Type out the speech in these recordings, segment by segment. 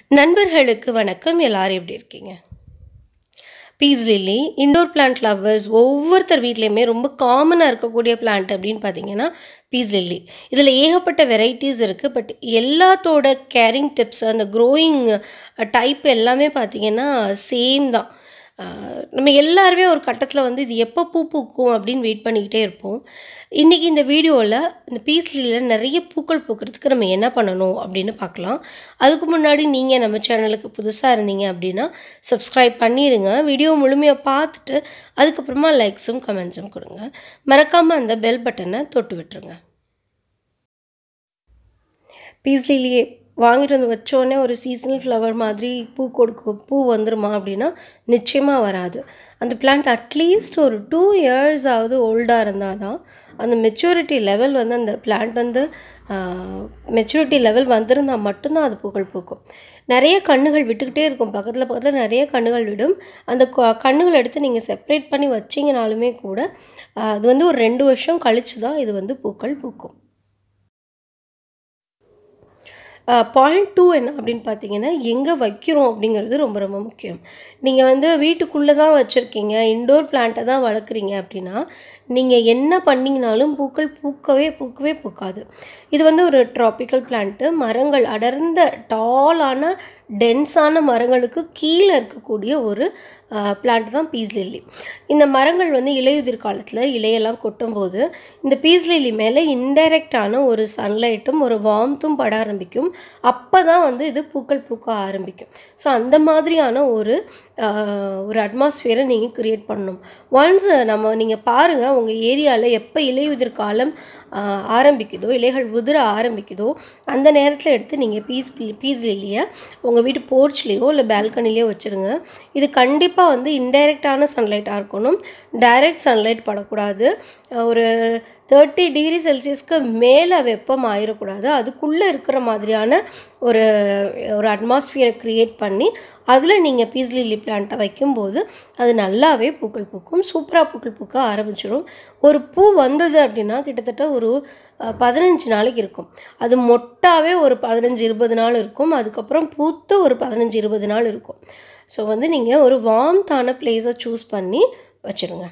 நண்பர்களுக்கு வணக்கம். எல்லாரும் எப்படி இருக்கீங்க? Peace lily, indoor plant lovers ஒவ்வொருத்தர் வீட்லேயுமே ரொம்ப காமனாக இருக்கக்கூடிய பிளான்ட் அப்படின்னு பார்த்தீங்கன்னா பீஸ் லில்லி. இதில் ஏகப்பட்ட வெரைட்டிஸ் இருக்குது. பட் எல்லாத்தோட கேரிங் டிப்ஸ், அந்த க்ரோயிங் டைப் எல்லாமே பார்த்தீங்கன்னா சேம் தான். நம்ம எல்லாருமே ஒரு கட்டத்தில் வந்து இது எப்போ பூ பூக்கும் அப்படின்னு வெயிட் பண்ணிக்கிட்டே இருப்போம். இன்றைக்கி இந்த வீடியோவில் இந்த பீஸ் லில்லியில் நிறைய பூக்கள் பூக்கிறதுக்கு நம்ம என்ன பண்ணணும் அப்படின்னு பார்க்கலாம். அதுக்கு முன்னாடி நீங்கள் நம்ம சேனலுக்கு புதுசாக இருந்தீங்க அப்படின்னா சப்ஸ்கிரைப் பண்ணிடுங்க. வீடியோ முழுமையாக பார்த்துட்டு அதுக்கப்புறமா லைக்ஸும் கமெண்ட்ஸும் கொடுங்க. மறக்காமல் அந்த பெல் பட்டனை தொட்டு விட்டுருங்க. பீஸ் லில்லியே வாங்கிட்டு வந்து வச்சோடனே ஒரு சீசனல் ஃப்ளவர் மாதிரி பூ வந்துருமா அப்படின்னா நிச்சயமாக வராது. அந்த பிளான்ட் அட்லீஸ்ட் ஒரு 2 years ஆகுது ஓல்டாக இருந்தால் தான் அந்த மெச்சூரிட்டி லெவல் வந்து அந்த பிளான்ட் வந்து மெச்சூரிட்டி லெவல் வந்திருந்தால் மட்டும்தான் அது பூக்கள் பூக்கும். நிறைய கன்றுகள் விட்டுக்கிட்டே இருக்கும். பக்கத்தில் நிறைய கன்றுகள் விடும். அந்த கன்றுகள் எடுத்து நீங்கள் செப்பரேட் பண்ணி வச்சிங்கனாலுமே கூட அது வந்து ஒரு 2 வருஷம் கழித்து தான் இது வந்து பூக்கள் பூக்கும். பாயிண்ட் 2 என்ன அப்படின்னு பார்த்தீங்கன்னா, எங்கே வைக்கிறோம் அப்படிங்கிறது ரொம்ப ரொம்ப முக்கியம். நீங்கள் வந்து வீட்டுக்குள்ளே தான் வச்சுருக்கீங்க, இன்டோர் பிளான்ட்டை தான் வளர்க்குறீங்க அப்படின்னா நீங்கள் என்ன பண்ணிங்கனாலும் பூக்கள் பூக்கவே பூக்காது. இது வந்து ஒரு ட்ராபிக்கல் பிளான்ட்டு. மரங்கள் அடர்ந்த டாலான டென்ஸான மரங்களுக்கு கீழே இருக்கக்கூடிய ஒரு பிளான்ட் தான் பீஸ் லில்லி. இந்த மரங்கள் வந்து இலையுதிர் காலத்தில் இலையெல்லாம் கொட்டும்போது இந்த பீஸ் லில்லி மேலே இன்டைரக்டான ஒரு சன்லைட்டும் ஒரு வார்ம்த்தும் பட ஆரம்பிக்கும். அப்போ தான் வந்து இது பூக்கள் பூக்க ஆரம்பிக்கும். ஸோ அந்த மாதிரியான ஒரு அட்மாஸ்ஃபியரை நீங்கள் க்ரியேட் பண்ணணும். ஒன்ஸ் நீங்கள் பாருங்கள், உங்கள் ஏரியாவில் எப்போ இலையுதிர் காலம் ஆரம்பிக்குதோ, இலைகள் உதிர ஆரம்பிக்குதோ அந்த நேரத்தில் எடுத்து நீங்கள் பீஸ் லில்லியை உங்கள் வீட்டு போர்ச்லேயோ இல்லை பால்கனிலேயோ வச்சுருங்க. இது கண்டிப்பாக வந்து இன்டைரக்டான சன்லைட்டாக இருக்கணும். டைரக்ட் சன்லைட் படக்கூடாது. ஒரு 30 டிகிரி செல்சியஸ்க்கு மேலே வெப்பம் ஆயிடக்கூடாது. அதுக்குள்ளே இருக்கிற மாதிரியான ஒரு அட்மாஸ்ஃபியரை க்ரியேட் பண்ணி அதில் நீங்கள் பீஸ் லில்லி பிளான்ட்டை வைக்கும்போது அது நல்லாவே பூக்கள் பூக்கும். சூப்பராக பூக்கள் பூக்க ஆரம்பிச்சிடும். ஒரு பூ வந்தது அப்படின்னா கிட்டத்தட்ட ஒரு 15 நாளைக்கு இருக்கும். அது மொட்டாவே ஒரு 15-20 நாள் இருக்கும். அதுக்கப்புறம் பூத்து ஒரு 15-20 நாள் இருக்கும். ஸோ வந்து நீங்கள் ஒரு வார்ம்த்தான பிளேஸை சூஸ் பண்ணி வச்சுருங்க.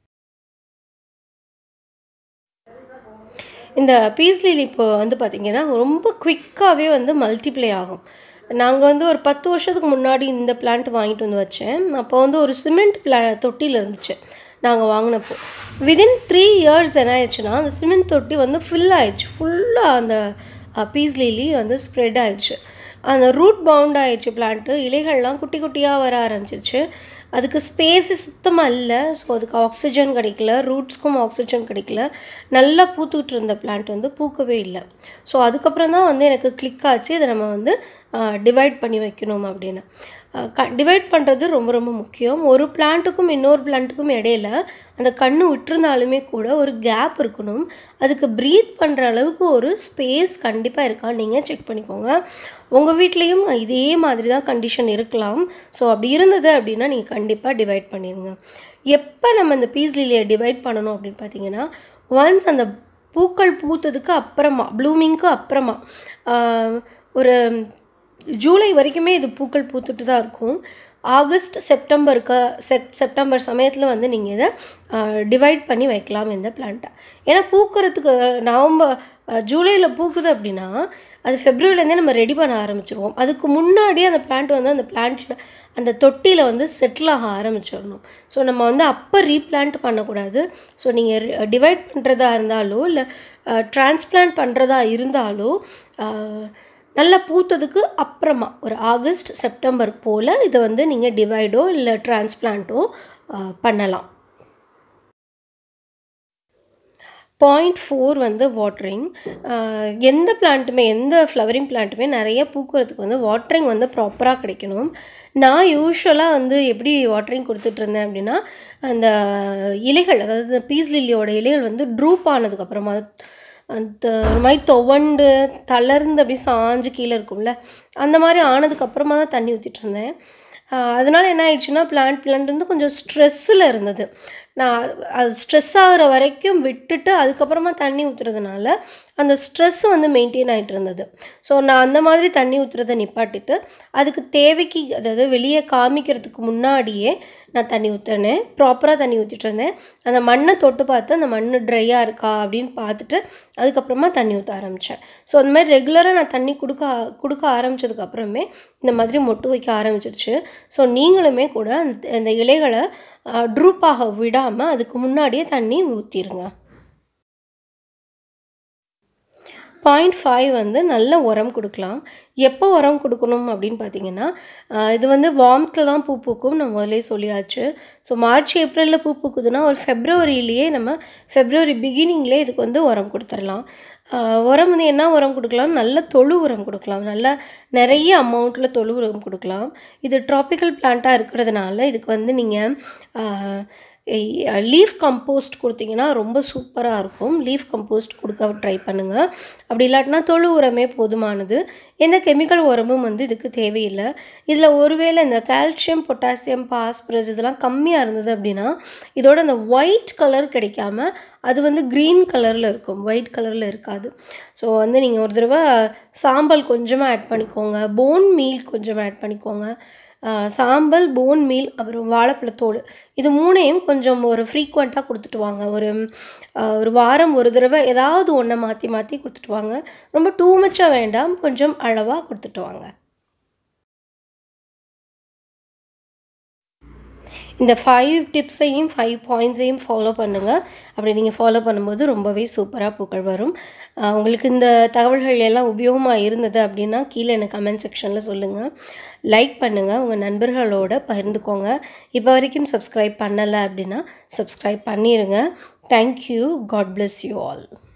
இந்த பீஸ் லில்லி இப்போ வந்து பார்த்திங்கன்னா ரொம்ப குவிக்காகவே வந்து மல்டிப்ளை ஆகும். நாங்கள் வந்து ஒரு 10 வருஷத்துக்கு முன்னாடி இந்த பிளான்ட் வாங்கிட்டு வந்து வச்சேன். அப்போ வந்து ஒரு சிமெண்ட் தொட்டியில் இருந்துச்சு நாங்கள் வாங்கினப்போ. விதின் 3 years என்ன ஆயிடுச்சுன்னா அந்த சிமெண்ட் தொட்டி வந்து ஃபுல்லாக அந்த பீஸ் லில்லி வந்து ஸ்ப்ரெட் ஆயிடுச்சு. அந்த ரூட் பவுண்ட் ஆயிடுச்சு பிளான்ட்டு. இலைகள்லாம் குட்டி குட்டியாக வர ஆரம்பிச்சிருச்சு. அதுக்கு ஸ்பேஸு சுத்தமாக இல்லை. ஸோ அதுக்கு ஆக்சிஜன் கிடைக்கல, ரூட்ஸ்க்கும் ஆக்சிஜன் கிடைக்கல. நல்லா பூத்துக்கிட்டு இருந்த பிளான்ட் வந்து பூக்கவே இல்லை. ஸோ அதுக்கப்புறம் தான் வந்து எனக்கு கிளிக் ஆச்சு, இதை நம்ம வந்து டிவைட் பண்ணி வைக்கணும் அப்படின்னு. டிவைட் பண்ணுறது ரொம்ப ரொம்ப முக்கியம். ஒரு பிளான்ட்டுக்கும் இன்னொரு பிளான்ட்டுக்கும் இடையில அந்த கன்று விட்டுருந்தாலுமே கூட ஒரு கேப் இருக்கணும். அதுக்கு ப்ரீத் பண்ணுற அளவுக்கு ஒரு ஸ்பேஸ் கண்டிப்பாக இருக்கான்னு நீங்கள் செக் பண்ணிக்கோங்க. உங்கள் வீட்லேயும் இதே மாதிரி தான் கண்டிஷன் இருக்கலாம். ஸோ அப்படி இருந்தது அப்படின்னா நீங்கள் கண்டிப்பாக டிவைட் பண்ணிடுங்க. எப்போ நம்ம இந்த பீஸ் லில்லியை டிவைட் பண்ணணும் அப்படின்னு பார்த்தீங்கன்னா, ஒன்ஸ் அந்த பூக்கள் பூத்ததுக்கு அப்புறமா, ப்ளூமிங்க்கு அப்புறமா ஒரு ஜூலை வரைக்குமே இது பூக்கள் பூத்துட்டு தான் இருக்கும். ஆகஸ்ட் செப்டம்பர் சமயத்தில் வந்து நீங்கள் இதை டிவைட் பண்ணி வைக்கலாம் இந்த பிளான்ட்டை. ஏன்னா பூக்கிறதுக்கு ஜூலையில் பூக்குது அப்படின்னா அது ஃபெப்ரவரிலேருந்தே நம்ம ரெடி பண்ண ஆரம்பிச்சிருவோம். அதுக்கு முன்னாடியே அந்த பிளான்ட் வந்து அந்த தொட்டியில் வந்து செட்டில் ஆக ஆரம்பிச்சிடணும். ஸோ நம்ம வந்து அப்போ ரீப்ளான்ட் பண்ணக்கூடாது. ஸோ நீங்கள் டிவைட் பண்ணுறதா இருந்தாலோ இல்லை டிரான்ஸ்பிளான்ட் பண்ணுறதா இருந்தாலோ நல்லா பூத்ததுக்கு அப்புறமா ஒரு ஆகஸ்ட் செப்டம்பர் போல் இதை வந்து நீங்கள் டிவைடோ இல்லை டிரான்ஸ்பிளான்ட்டோ பண்ணலாம். பாயிண்ட் 4 வந்து வாட்டரிங். எந்த பிளான்ட்டுமே, எந்த ஃப்ளவரிங் பிளான்ட்டுமே நிறைய பூக்கிறதுக்கு வந்து வாட்டரிங் வந்து ப்ராப்பராக கிடைக்கணும். நான் யூஸ்வலாக வந்து எப்படி வாட்டரிங் கொடுத்துட்ருந்தேன் அப்படின்னா, அந்த இலைகள், அதாவது பீஸ் லில்லியோட இலைகள் வந்து ட்ரூப் ஆனதுக்கப்புறமா அந்த மாதிரி துவண்டு தளர்ந்து அப்படி சாஞ்சு கீழே இருக்கும்ல, அந்த மாதிரி ஆனதுக்கப்புறமா தான் தண்ணி ஊற்றிட்டு இருந்தேன். அதனால் என்ன ஆயிடுச்சுன்னா பிளான்ட் வந்து கொஞ்சம் ஸ்ட்ரெஸ்ஸில் இருந்தது. நான் அது ஸ்ட்ரெஸ் ஆகிற வரைக்கும் விட்டுட்டு அதுக்கப்புறமா தண்ணி ஊற்றுறதுனால அந்த ஸ்ட்ரெஸ் வந்து மெயின்டைன் ஆகிட்டு இருந்தது. ஸோ நான் அந்த மாதிரி தண்ணி ஊற்றுறதை நிப்பாட்டிட்டு அதுக்கு தேவைக்கு, அதாவது வெளியே காமிக்கிறதுக்கு முன்னாடியே நான் தண்ணி ஊற்றினேன். ப்ராப்பராக தண்ணி ஊற்றிட்டு இருந்தேன். அந்த மண்ணை தொட்டு பார்த்து அந்த மண் ட்ரையாக இருக்கா அப்படின்னு பார்த்துட்டு அதுக்கப்புறமா தண்ணி ஊற்ற ஆரம்பித்தேன். ஸோ அந்த மாதிரி ரெகுலராக நான் தண்ணி கொடுக்க ஆரம்பித்ததுக்கப்புறமே இந்த மாதிரி மொட்டு வைக்க ஆரம்பிச்சிருச்சு. ஸோ நீங்களுமே கூட அந்த இலைகளை ட்ரூப்பாக விடாமல் அதுக்கு முன்னாடியே தண்ணி ஊற்றிடுங்க. பாயிண்ட் 5 வந்து நல்ல உரம் கொடுக்கலாம். எப்போ உரம் கொடுக்கணும் அப்படின்னு பார்த்தீங்கன்னா, இது வந்து வார்ம்த்தில் தான் பூ பூக்கும், நான் முதலே சொல்லியாச்சு. ஸோ மார்ச் ஏப்ரலில் பூ பூக்குதுன்னா ஒரு ஃபெப்ரவரியிலேயே நம்ம ஃபெப்ரவரி பிகினிங்லேயே இதுக்கு வந்து உரம் கொடுத்துடலாம். உரம் வந்து என்ன உரம் கொடுக்கலாம்? நல்ல தொழு உரம் கொடுக்கலாம். நல்லா நிறைய அமௌண்ட்டில் தொழு உரம் கொடுக்கலாம். இது ட்ராபிக்கல் பிளான்ட்டாக இருக்கிறதுனால இதுக்கு வந்து நீங்கள் லீஃப் கம்போஸ்ட் கொடுத்தீங்கன்னா ரொம்ப சூப்பராக இருக்கும். லீஃப் கம்போஸ்ட் கொடுக்க ட்ரை பண்ணுங்கள். அப்படி இல்லாட்டினா தொழு உரமே போதுமானது. எந்த கெமிக்கல் உரமும் வந்து இதுக்கு தேவையில்லை. இதில் ஒருவேளை இந்த கால்சியம், பொட்டாசியம், பாஸ்பரஸ் இதெல்லாம் கம்மியாக இருந்தது அப்படின்னா இதோட அந்த ஒயிட் கலர் கிடைக்காம அது வந்து க்ரீன் கலரில் இருக்கும், ஒயிட் கலரில் இருக்காது. ஸோ வந்து நீங்கள் ஒரு தடவை சாம்பல் கொஞ்சமாக ஆட் பண்ணிக்கோங்க, போன் மீல் கொஞ்சம் ஆட் பண்ணிக்கோங்க. சாம்பல், போன் மீல், அப்புறம் வாழைப்பழத்தோடு, இது 3ஐயும் கொஞ்சம் ஒரு ஃப்ரீக்வெண்ட்டாக கொடுத்துட்டு வாங்க. ஒரு வாரம் ஒரு தடவை ஏதாவது ஒன்றை மாற்றி மாற்றி கொடுத்துட்டு வாங்க. ரொம்ப டூ மச்சாக வேண்டாம், கொஞ்சம் அளவாக கொடுத்துட்டு வாங்க. இந்த 5 டிப்ஸையும் 5 பாயிண்ட்ஸையும் ஃபாலோ பண்ணுங்கள். அப்படி நீங்கள் ஃபாலோ பண்ணும்போது ரொம்பவே சூப்பராக பூக்கள் வரும். உங்களுக்கு இந்த தகவல்கள் எல்லாம் உபயோகமாக இருந்தது அப்படின்னா கீழே எனக்கு கமெண்ட் செக்ஷனில் சொல்லுங்கள். லைக் பண்ணுங்கள், உங்கள் நண்பர்களோட பகிர்ந்துக்கோங்க. இப்போ வரைக்கும் சப்ஸ்கிரைப் பண்ணலை அப்படின்னா சப்ஸ்கிரைப் பண்ணிடுங்க. Thank you. God bless you all.